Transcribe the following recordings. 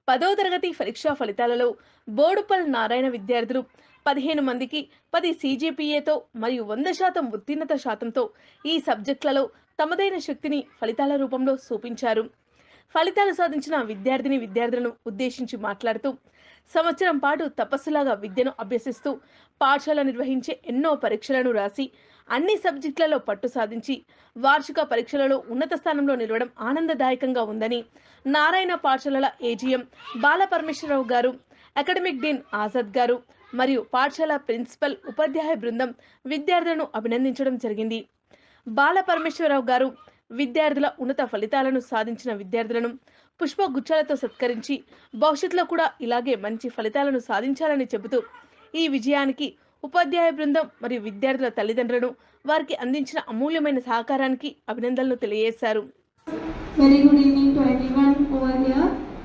10వ తరగతి పరీక్షా ఫలితాలలో బోడుపల్ నారాయణ విద్యార్థులు 15 మందికి 10 CGPAతో మరియు 100% ఉత్తీర్ణత శాతంతో ఈ సబ్జెక్టులలో తమదైన శక్తిని ఫలితాల రూపంలో చూపించారు. ఫలితాలు సాధించిన విద్యార్థులను ఉద్దేశించి మాట్లాడుతూ, సంవత్సరం పాటు తపస్సులాగా విద్యను అభ్యసిస్తూ పాఠశాల నిర్వహించే ఎన్నో పరీక్షలను రాసి అన్ని సబ్జెక్టులలో పట్టు సాధించి వార్షిక పరీక్షలలో ఉన్నత స్థానంలో నిలవడం ఆనందదాయకంగా ఉందని నారాయణ పాఠశాలల ఏజీఎం బాలపరమేశ్వరరావు గారు, అకాడమిక్ డీన్ ఆజాద్ గారు మరియు పాఠశాల ప్రిన్సిపల్ ఉపాధ్యాయ బృందం విద్యార్థులను అభినందించడం జరిగింది. బాలపరమేశ్వరరావు గారు విద్యార్థుల ఉన్నత ఫలితాలను సాధించిన విద్యార్థులను పుష్పగుచ్చాలతో సత్కరించి భవిష్యత్తులో కూడా ఇలాగే మంచి ఫలితాలను సాధించాలని చెబుతూ ఈ విజయానికి ఉపాధ్యాయ బృందం మరియు విద్యార్థుల తల్లిదండ్రులను వారికి అందించిన అమూల్యమైన సహకారానికి అభినందనలు తెలియజేశారు. Very good evening to everyone over here.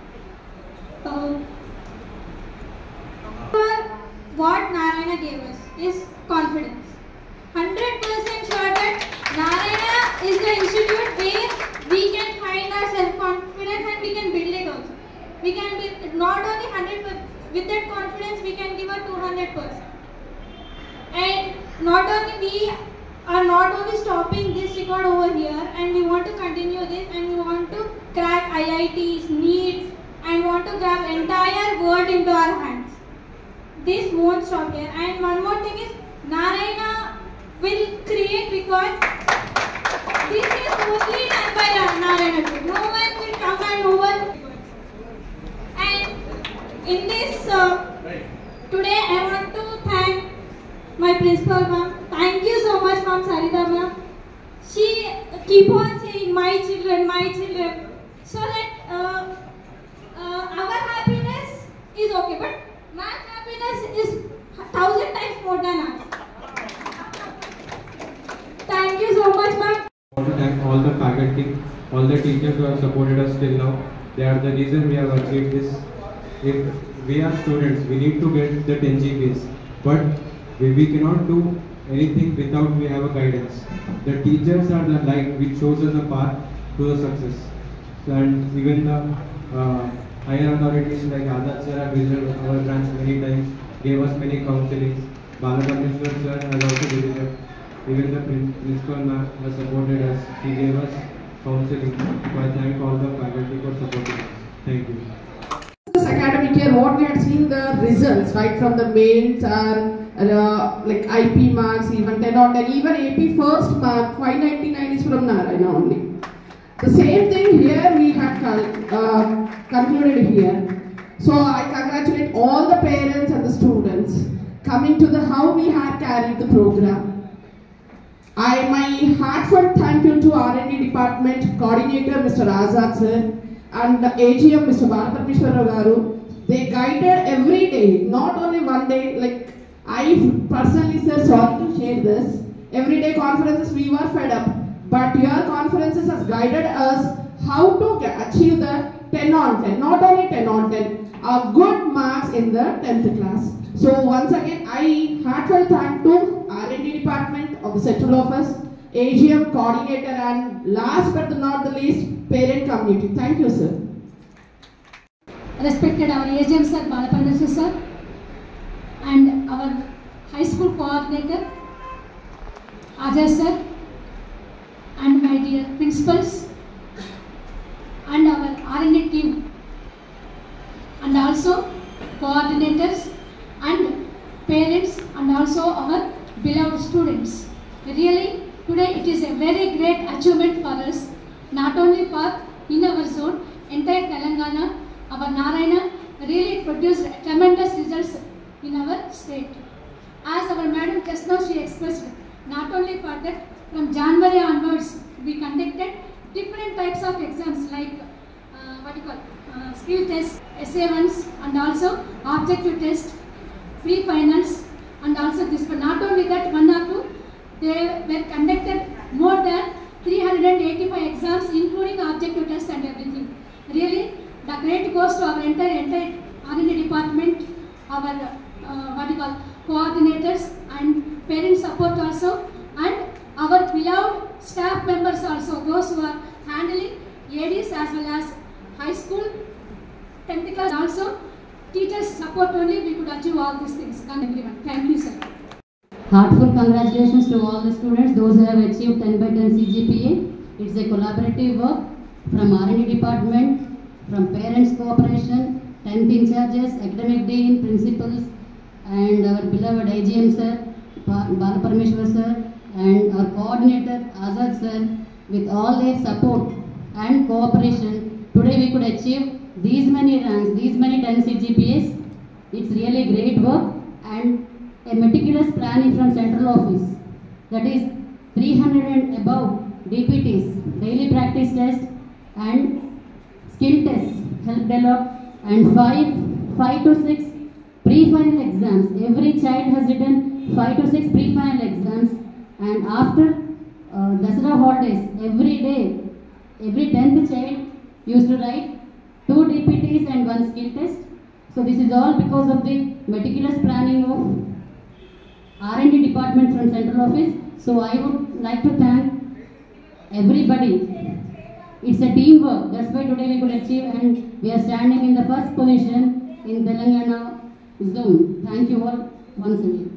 What Narayana gave us is confidence. 100% sure that Narayana is the institute where we can find our self-confidence and we can build it also. We can build not only 100%, with that confidence we can give a 200%. And not only we are not only stopping this record over here, and we want to continue this, and we want to crack IITs, NEETs, and want to grab entire world into our hands. This won't stop here. And one more thing is, Narayana will create, because this is only done by Narayana. No one will come and over. And in this, today I want to thank my principal ma'am. Thank you so much, ma'am Sarita ma'am. She keep on saying my children, so that our happiness is okay, but ma'am's happiness is 1,000 times more than ours. Thank you so much, ma'am. I want to thank all the faculty, all the teachers who have supported us till now. They are the reason we have achieved this. If we are students, we need to get the 10 GPAs, but we cannot do anything without we have a guidance. The teachers are the light which shows us a path to the success. And even the higher authorities like Azad sir have visited our branch many times, gave us many counselings. Balaparmeshwar sir has also visited. Even the principal ma'am has supported us. He gave us counseling. So I thank all the faculty for supporting us. Thank you. This academic year, what we had seen the results right from the mains are like IP marks, even 10 or 10, even AP first mark 599 is from Narayana only. The same thing here we have concluded here. So I congratulate all the parents and the students coming to the how we had carried the program. My heartfelt thank you to R&D department coordinator Mr. Azad sir and the AGM Mr. Balaparmeshwara garu. They guided every day, not only one day. Like I personally sir, sorry to share this. Everyday conferences we were fed up, but your conferences has guided us how to achieve the 10 on 10, not only 10 on 10, good marks in the 10th class. So once again, I heartfelt thank to R&D department of the central office, AGM coordinator, and last but not the least, parent community. Thank you, sir. Respected our AGM sir, Balaparmeshwar sir, and our high school coordinator, Ajay sir, and my dear principals, and our R&D team, and also coordinators, and parents, and also our beloved students. Really, today it is a very great achievement for us, not only for in our zone, entire Telangana. Our Narayana really produced tremendous results in our state. As our madam just now she expressed, not only for that, from January onwards we conducted different types of exams like skill test, essay-1s, and also objective test, pre-finals, and also this. But not only that, one or two, they were conducted more than 385 exams, including objective test and everything. Really, the credit goes to our entire R&D department, our coordinators and parent support also, and our beloved staff members also, those who are handling ADs as well as high school 10th class also. Teachers support only we could achieve all these things. And everyone. Thank you, sir. Heartfelt congratulations to all the students, those who have achieved 10 by 10 CGPA. It's a collaborative work from R&D department, from parents cooperation, 10th in charges, academic dean, principals, and our beloved AGM sir, Bala Parameshwar sir, and our coordinator Azad sir. With all their support and cooperation, today we could achieve these many ranks, these many 10 CGPAs. It's really great work and a meticulous planning from central office. That is 300 and above DPTs, daily practice test and skill tests helped a lot, and 5 to 6 pre-final exams. Every child has written 5 to 6 pre-final exams, and after Dasara holidays, every day, every 10th child used to write 2 DPTs and 1 skill test. So this is all because of the meticulous planning of R&D department from central office. So I would like to thank everybody. It's a teamwork. That's why today we could achieve, and we are standing in the first position in Telangana zone. Thank you all once again.